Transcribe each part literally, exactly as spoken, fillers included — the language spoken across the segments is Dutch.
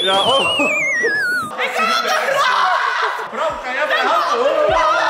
Ja, oh. Ik ga het eraf! Bram, ga jij mijn hand? Oh.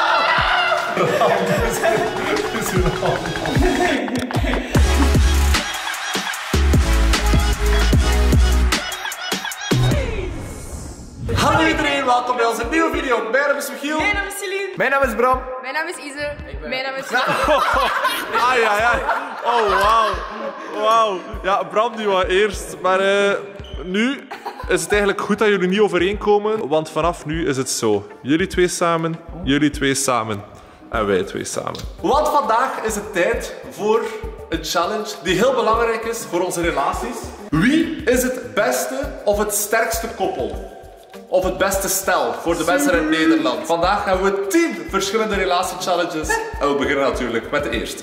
Hallo iedereen, welkom bij onze nieuwe video. Mijn naam is Michiel. Mijn naam is Celine. Mijn naam is Bram. Mijn naam is Ise. Mijn naam is... Ah ja, ja. Oh, wauw. Wauw. Ja, Bram die was eerst. Maar uh, nu is het eigenlijk goed dat jullie niet overeenkomen. Want vanaf nu is het zo. Jullie twee samen, jullie twee samen. En wij twee samen. Want vandaag is het tijd voor een challenge die heel belangrijk is voor onze relaties. Wie is het beste of het sterkste koppel? Of het beste stel voor de mensen in Nederland. Vandaag hebben we tien verschillende relatiechallenges. En we beginnen natuurlijk met de eerste.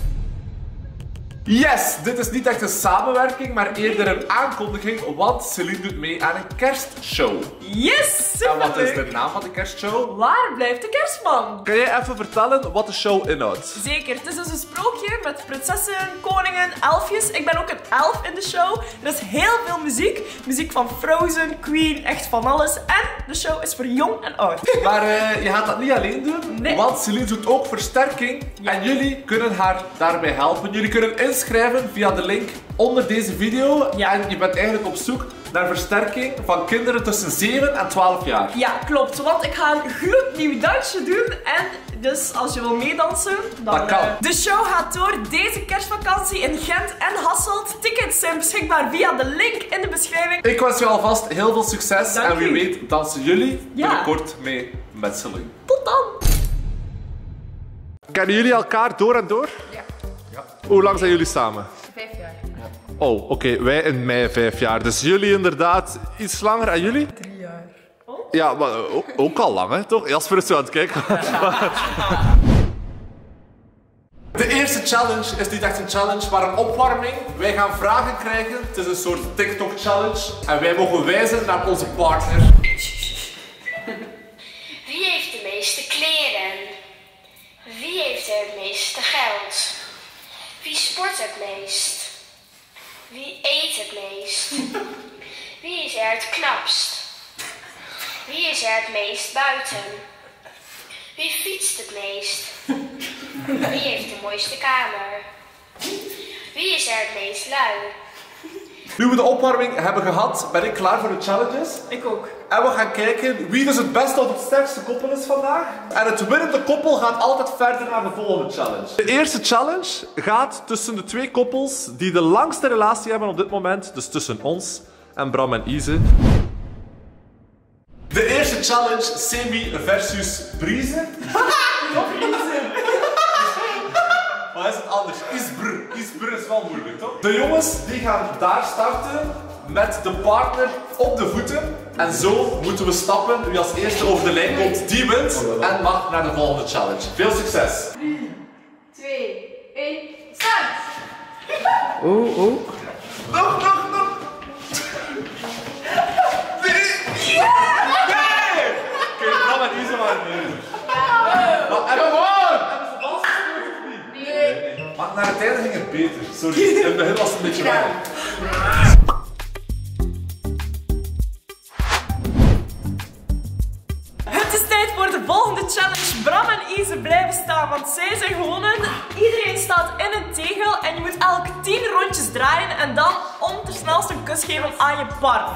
Yes, dit is niet echt een samenwerking, maar eerder een aankondiging, want Celine doet mee aan een kerstshow. Yes, super. En wat is de naam van de kerstshow? Waar blijft de kerstman? Kan jij even vertellen wat de show inhoudt? Zeker, het is dus een sprookje met prinsessen, koningen, elfjes. Ik ben ook een elf in de show. Er is heel veel muziek. Muziek van Frozen, Queen, echt van alles. En de show is voor jong en oud. Maar uh, je gaat dat niet alleen doen, nee. Want Celine doet ook versterking. Ja. En jullie kunnen haar daarbij helpen. Jullie kunnen inschrijven via de link onder deze video. Ja. En je bent eigenlijk op zoek naar versterking van kinderen tussen zeven en twaalf jaar. Ja, klopt. Want ik ga een gloednieuw dansje doen. En dus als je wil meedansen, dan... Dat kan. Uh, de show gaat door deze kerstvakantie in Gent en Hasselt. Tickets zijn beschikbaar via de link in de beschrijving. Ik wens je alvast heel veel succes. Dank en wie u. weet dansen jullie Ja. binnenkort mee met Celine. Tot dan! Kennen jullie elkaar door en door? Ja. Ja. Hoe lang zijn jullie samen? Vijf jaar. Oh, oké. Okay. Wij in mei vijf jaar. Dus jullie inderdaad iets langer. En jullie? Drie jaar. Oh? Ja, maar ook, ook al lang, hè? Toch? Jasper is zo aan het kijken. De eerste challenge is niet echt een challenge, maar een opwarming. Wij gaan vragen krijgen. Het is een soort TikTok-challenge. En wij mogen wijzen naar onze partner. Wie heeft de meeste kleren? Wie heeft er het meeste geld? Wie sport het meest? Wie eet het meest? Wie is er het knapst? Wie is er het meest buiten? Wie fietst het meest? Wie heeft de mooiste kamer? Wie is er het meest lui? Nu we de opwarming hebben gehad, ben ik klaar voor de challenges. Ik ook. En we gaan kijken wie dus het beste of het sterkste koppel is vandaag. En het winnende koppel gaat altijd verder naar de volgende challenge. De eerste challenge gaat tussen de twee koppels die de langste relatie hebben op dit moment. Dus tussen ons en Bram en Ise. De eerste challenge, Semi versus Brize. Wat is het anders? Isbr. Isbr is wel moeilijk, toch? De jongens die gaan daar starten met de partner op de voeten. En zo moeten we stappen. Wie als eerste over de lijn komt, die wint en mag naar de volgende challenge. Veel succes! drie, twee, één, start! Oh, oh. Nog, nog, nog! Nee! Nee! Oké, Bram en Ise waren bezig. Maar gewoon! Nee. Maar naar het einde ging het beter. Sorry, in het begin was het een beetje weinig. Het is tijd voor de volgende challenge. Bram en Ise blijven staan, want zij zijn gewonnen. Iedereen staat in een tegel en je moet elk tien rondjes draaien en dan om ter snelste een kus geven aan je partner.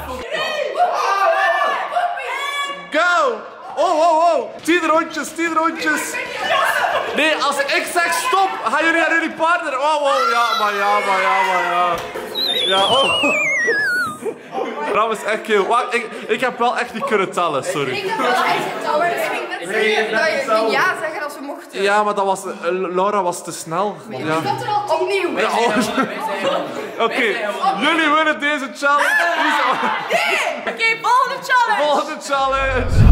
Go! Oh, oh, oh! Tien rondjes, tien rondjes! Nee, als ik zeg stop, gaan jullie naar jullie partner. Oh, oh, ja, maar ja, maar ja, maar ja. Ja, oh. Bram is echt heel... Wacht, ik, ik heb wel echt niet kunnen tellen, sorry. Ik heb wel uitgetouwen, dus ik denk net zeggen dat je niet ja zeggen als we mochten. Ja, maar dat was... uh, Laura was te snel. Ja. Ik zat er al opnieuw. Ja, oh. Oké, okay. Jullie winnen deze challenge. Nee! Oké, okay, volgende challenge! Volgende challenge!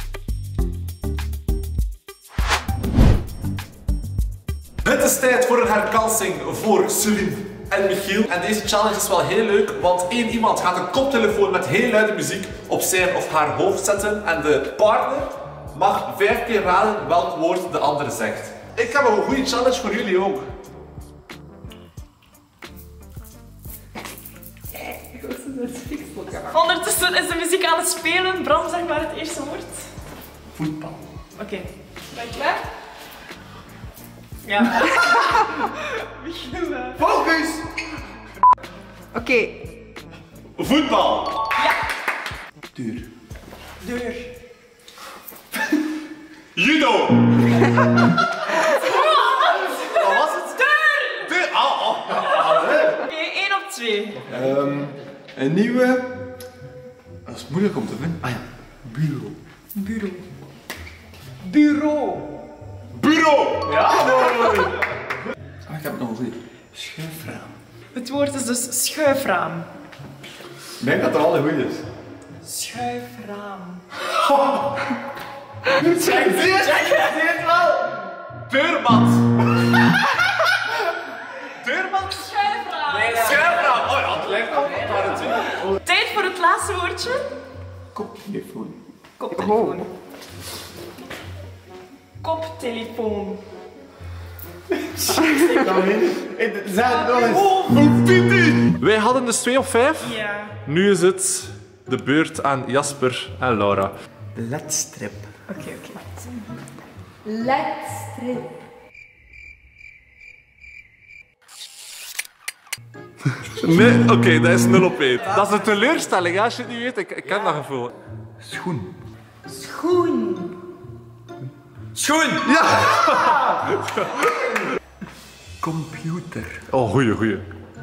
Het is tijd voor een herkansing voor Celine en Michiel. En deze challenge is wel heel leuk, want één iemand gaat een koptelefoon met heel luide muziek op zijn of haar hoofd zetten. En de partner mag vijf keer raden welk woord de andere zegt. Ik heb een goede challenge voor jullie ook. Ondertussen is de muziek aan het spelen. Bram, zeg maar het eerste woord. Voetbal. Oké. Okay. Ben je klaar? Ja. Focus! Oké. Okay. Voetbal. Ja. Deur. Deur. Judo. Wat was het? Deur. Deur. Oh, oh. Oké, okay, één op twee. Um, een nieuwe... Dat is moeilijk om te vinden. Ah ja. Bureau. Bureau. Bureau. Bureau! Ja! Ah, ik heb het nog een goeie. Schuifraam. Het woord is dus schuifraam. Ik denk dat er al een goeie is. Schuifraam. Zeg dit! Zeg dit wel! Deurmat! Deurmat? Schuifraam. Nee, schuifraam! Oh ja, het lijkt al. Maar het is... Tijd voor het laatste woordje. Koptelefoon. Koptelefoon. Koptelefoon. Zeg het nog eens. Wij hadden dus twee op vijf. Ja. Nu is het de beurt aan Jasper en Laura. Ledstrip. Oké, okay, oké. Okay. Ledstrip. Nee, oké, okay, dat is nul op één. Dat is een teleurstelling, hè, als je het niet weet. Ik, ik ken dat gevoel. Schoen. Schoen. Schoen! Ja! Computer. Oh, goeie, goeie.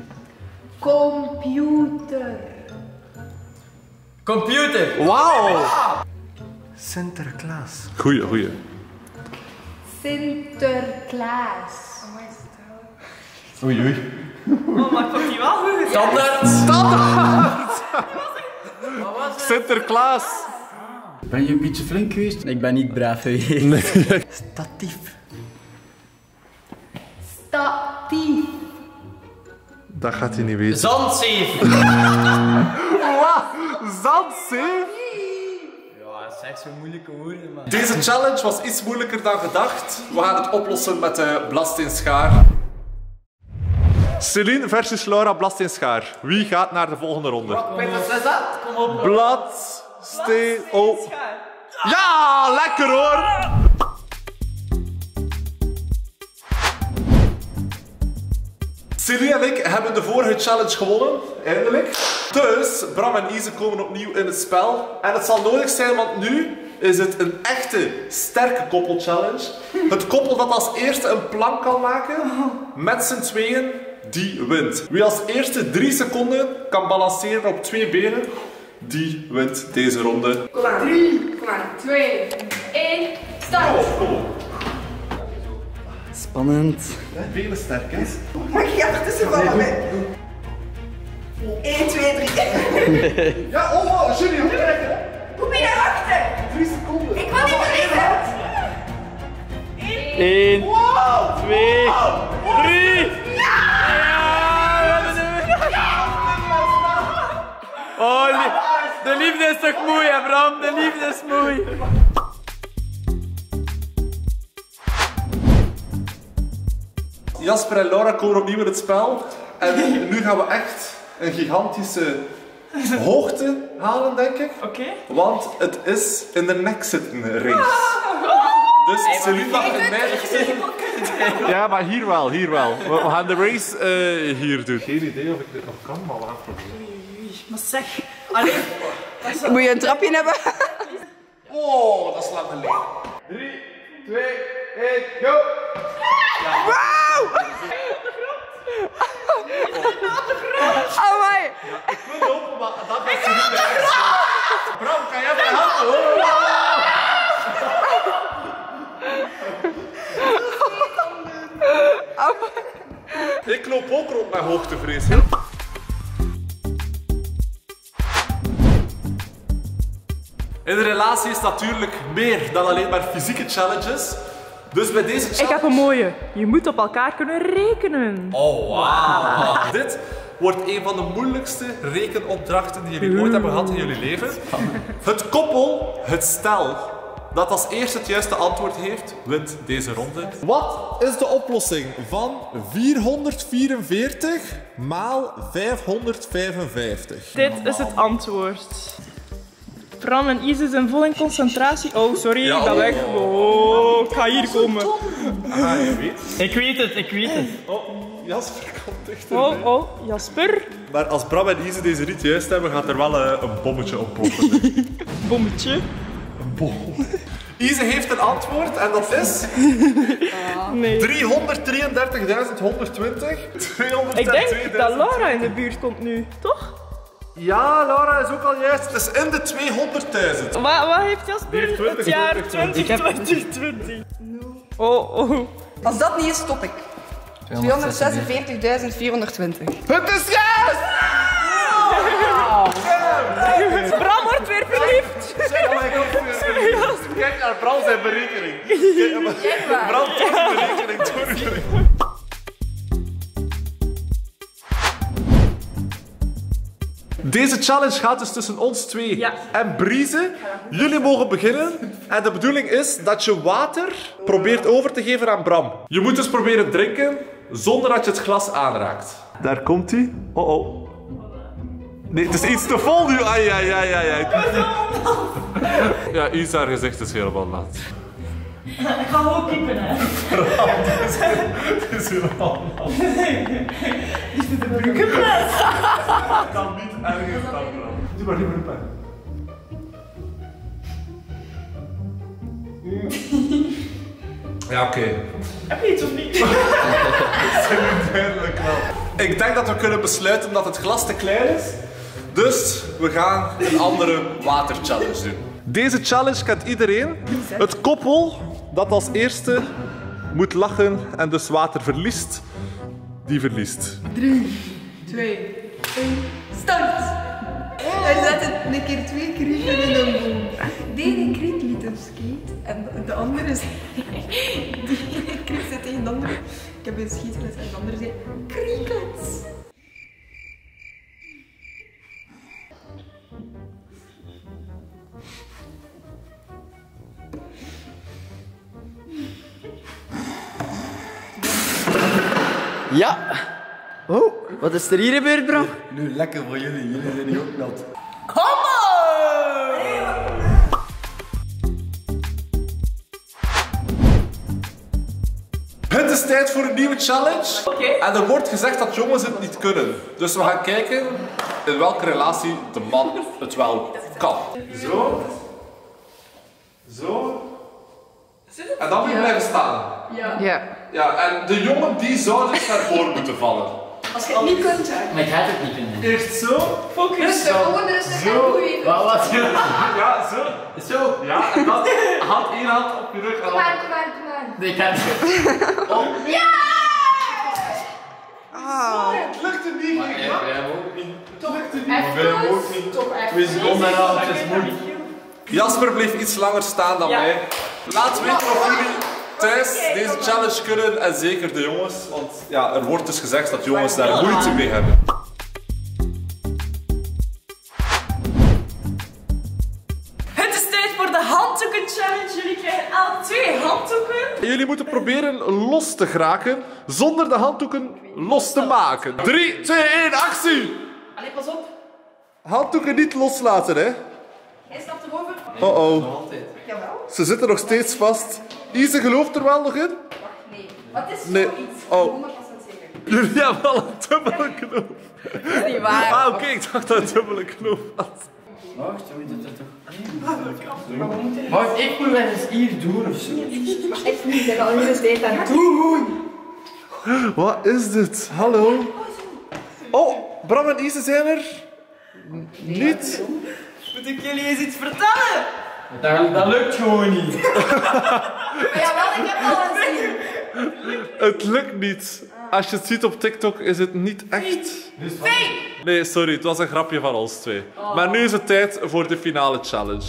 Computer. Computer. Wauw! Sinterklaas. Goeie, goeie. Sinterklaas. Oei, oei. Oh, maar ik vond die wel goed gezegd. Standaard. Standaard! Sinterklaas. Ben je een beetje flink geweest? Ik ben niet braaf geweest. Nee. Statief. Statief. Dat gaat hij niet weten. Zandzeef. Zandzeef? Ja, zeg zo'n moeilijke woorden, man. Deze challenge was iets moeilijker dan gedacht. We gaan het oplossen met de blastenschaar. Celine versus Laura, blastenschaar. Wie gaat naar de volgende ronde? Kom op. Blad, steen, oh. Ja, lekker hoor! Celine en ik hebben de vorige challenge gewonnen, eindelijk. Dus Bram en Ise komen opnieuw in het spel. En het zal nodig zijn, want nu is het een echte sterke koppelchallenge. Het koppel dat als eerste een plank kan maken, met z'n tweeën, die wint. Wie als eerste drie seconden kan balanceren op twee benen, die wint deze ronde. Kom maar. Drie. Kom maar. Twee. Één. Start. Spannend. Benen sterk, hè? Mag je ertussen vallen met? één, twee, drie. Ja, oh, oh, Julie, hoe krijg je? Hoe ben je achter? Drie seconden. Ik wil niet verliezen. Eén. Twee. Drie. Oh, li de liefde is toch mooi, hè, Bram? De liefde is mooi. Jasper en Laura komen opnieuw in het spel. En nu gaan we echt een gigantische hoogte halen, denk ik. Oké. Okay. Want het is in de nek zitten race. Dus Celine mag in mij zitten. Ja, maar hier wel, hier wel. We, we gaan de race uh, hier doen. Geen idee of ik dit nog kan, maar we gaan proberen. Maar zeg, alleen. Moet je een trapje hebben? Oh, dat is lang geleden. drie, twee, één, go! Wauw! Oh my! Ja, ik wil lopen, maar dat gaat ze niet bij. Bram, kan jij mij helpen? Oh. Ik loop ook rond mijn hoogtevrees. In een relatie is natuurlijk meer dan alleen maar fysieke challenges. Dus bij deze challenge... Ik heb een mooie. Je moet op elkaar kunnen rekenen. Oh, wauw. Dit wordt een van de moeilijkste rekenopdrachten die jullie ooit hebben gehad in jullie leven. Het koppel, het stel, dat als eerste het juiste antwoord heeft, wint deze ronde. Wat is de oplossing van vierhonderdvierenveertig maal vijfhonderdvijfenvijftig? Dit is het antwoord. Bram en Ise zijn vol in concentratie. Oh, sorry, Ja, ik ben oh, weg. Oh, ik ga hier komen. Ah, je weet. Ik weet het, ik weet het. Oh, Jasper komt dichterbij. Oh, oh, Jasper. Maar als Bram en Ise deze niet juist hebben, gaat er wel uh, een bommetje ontploffen. Bommetje. Een bom. Ise heeft een antwoord en dat is Nee. driehonderddrieëndertigduizend honderdtwintig. Ik denk dat Laura in de buurt komt nu, toch? Ja, Laura is ook al juist. Het is in de tweehonderdduizend. Wat, wat heeft Jasper? twintig, Het jaar twintig, twintig. twintig twintig. Oh, oh. Als dat niet is, stop ik. tweehonderdzesenveertigduizend vierhonderdtwintig. Het is juist! Bram wordt weer verliefd. Kijk naar Bram zijn berekening. Kijk maar. Bram toont de berekening. Toont de berekening. Deze challenge gaat dus tussen ons twee Ja. en Brize. Jullie mogen beginnen. En de bedoeling is dat je water probeert over te geven aan Bram. Je moet dus proberen drinken zonder dat je het glas aanraakt. Daar komt hij. Oh oh. Nee, het is iets te vol nu. Ai, ai, ai, ai, ai. Ja, Isa haar gezicht is helemaal nat. Ik ga gewoon kiepen, hè. Het is helemaal nat. Het kan niet ergens dan, Bram. Doe maar, doe maar, doe maar. Ja, oké. Okay. Heb je iets of niet? Duidelijk wel. Ik denk dat we kunnen besluiten dat het glas te klein is. Dus we gaan een andere waterchallenge doen. Deze challenge kent iedereen. Het koppel dat als eerste moet lachen en dus water verliest, die verliest. drie, twee, één, start! Hij zette een keer twee krieken in een boom. De ene kriek liet hem skate en de andere zei... De ene kriek zei tegen de andere... Ik heb een schietles en de andere zei... Crickets! Ja. Oh, wat is er hier gebeurd, Bram? Nu lekker voor jullie, jullie zijn hier ook nat. Kom maar! Het is tijd voor een nieuwe challenge. Oké. En er wordt gezegd dat jongens het niet kunnen. Dus we gaan kijken in welke relatie de man het wel kan. Zo. Zo. En dan moet je blijven staan. Ja. Ja, en de jongen die zou dus naar voren moeten vallen. Als je het niet kunt, hè. Maar ik ga het niet kunnen. Eerst zo. Focus. Rustig, gewoon rustig en doei. Wat was je? Ja, zo. Zo. Ja, en dan hand één hand op je rug en Kom dan... maar, kom maar, kom maar. Nee, ik ga het niet. Oh. Ja! Het lukte niet. Nee, wij hebben ook niet. Het lukte niet. Maar wij hebben ook niet. Toch echt. Twee seconden en dan het is moeilijk. Jasper bleef iets langer staan dan Ja. mij. Laat weten of jullie thuis deze challenge kunnen en zeker de jongens. Want ja, er wordt dus gezegd dat jongens daar moeite mee hebben. Het is tijd voor de handdoeken challenge. Jullie krijgen elk twee handdoeken. Jullie moeten proberen los te geraken zonder de handdoeken los te maken. drie, twee, één, actie! Allee, pas op. Handdoeken niet loslaten, hè. Hij stapt erover. Oh oh. Jawel. Ze zitten nog steeds vast. Ise gelooft er wel nog in? Nee. Wat is Nee. zoiets? Oh. honderd procent zeker. Jullie hebben wel een dubbele knoop. Dat is niet waar. Ah, oké, ik dacht dat het een dubbele knoop had. Wacht, je moet het er toch... Wacht, ik moet wel eens hier doen of zo. Maar echt niet, ik heb al een steeds aan toe. Wat is dit? Hallo? Oh, Bram en Ise zijn er niet. Moet ik jullie eens iets vertellen? Dat, dat lukt gewoon niet. Maar jawel, ik heb al gezien. Het lukt niet. Als je het ziet op TikTok is het niet echt. Nee, sorry, het was een grapje van ons twee. Maar nu is het tijd voor de finale challenge.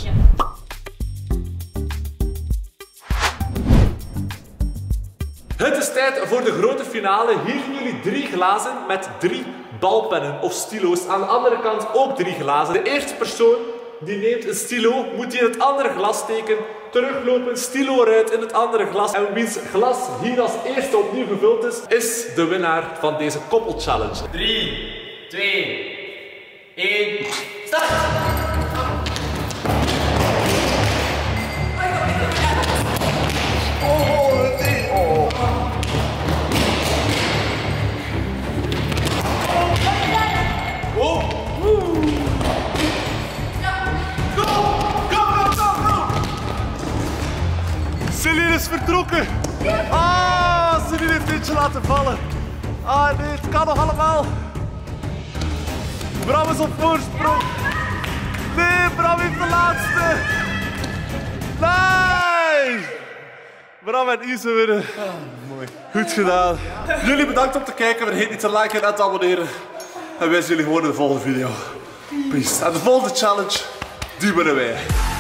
Het is tijd voor de grote finale. Hier zien jullie drie glazen met drie balpennen of stilo's. Aan de andere kant ook drie glazen. De eerste persoon die neemt een stilo, moet die in het andere glas steken, teruglopen, stilo eruit in het andere glas. En wiens glas hier als eerste opnieuw gevuld is, is de winnaar van deze koppelchallenge. drie, twee, één, start! Celine is vertrokken. Ah, Celine heeft eentje laten vallen. Ah nee, het kan nog allemaal. Bram is op voorsprong. Nee, Bram heeft de laatste. Nee! Bram en Ise winnen. Mooi. Goed gedaan. Jullie bedankt om te kijken. Vergeet niet te liken en te abonneren. En wij zien jullie gewoon in de volgende video. Peace. En de volgende challenge, die winnen wij.